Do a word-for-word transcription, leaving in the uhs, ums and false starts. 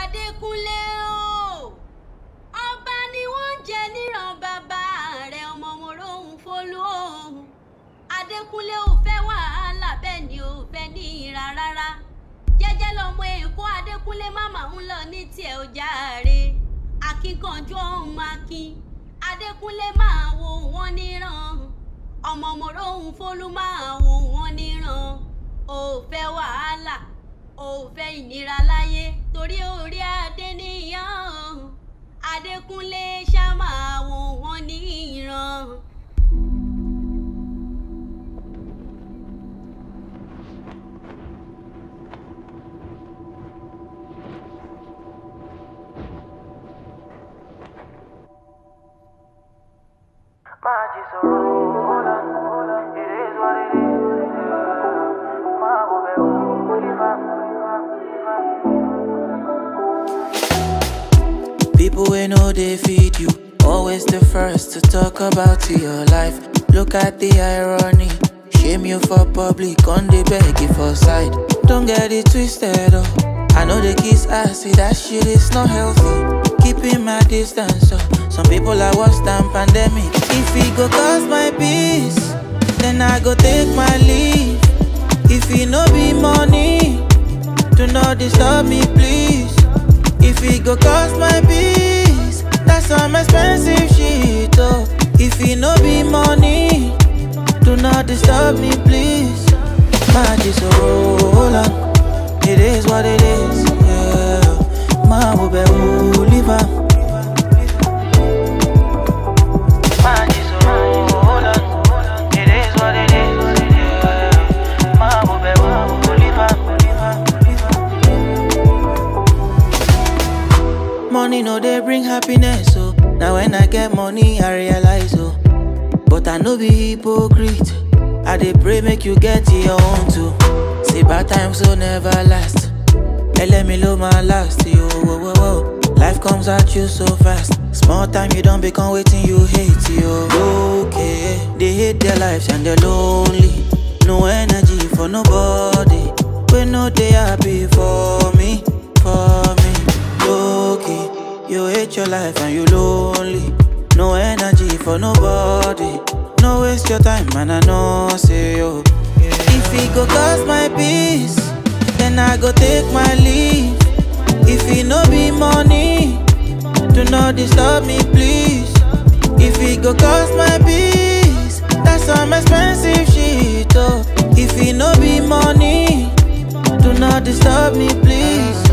Adekunle o. Ọba ni wọ́n jẹ níran bàbá rẹ̀ ọmọ mo rohun folu o. Adekunle ò fẹ́ wàhálà bẹ́ẹ̀ ni ò fẹ́ ní ìra rárá. Jẹ́jẹ́ lọmọ Èkó Adekunle mama ń lọ ní tiẹ̀ ó jàre. Akíkanjú ọmọ akin. Adekunle máa wo wọ́n níran. Ọmọ mo rohun folu máa wo wọ́n níran. Ò fẹ́ wàhálà, ò fẹ́ ìnira láyé torí orí adé níyàn. Adekunle ṣá máa wo wọ́n níran. People wey know they feed you, always the first to talk about your life. Look at the irony, shame you for public, on the beg you for side. Don't get it twisted, oh. I know the kiss ass, see that shit is not healthy. Keeping my distance, oh. Some people are worse than pandemic. If it go cost my peace, then I go take my leave. If it no be money, do not disturb me, please. If it go cost my peace, that's some expensive shit, oh. If it no be money, do not disturb me, please. Magic so roll on, it is what it is, yeah. Ma wo be wo live am. Magic so roll on, it is what it is, yeah. Ma wo be wo live am. Money no they bring happiness, so now when I get money I realize, oh. But I no be hypocrite, I dey pray make you get your own too. See bad times will never last, and let me low my last, yo, whoa, whoa, whoa. Life comes at you so fast, small time you don't become waiting you hate, yo. Okay, they hate their lives and they're lonely, no energy for nobody, we no they happy for me, for me. Okay, you hate your life and you lonely, no energy for nobody. No waste your time, man, I know, say yo. Yeah. If it go cost my peace, then I go take my leave. If it no be money, do not disturb me, please. If it go cost my peace, that's some expensive shit, oh. If it no be money, do not disturb me, please.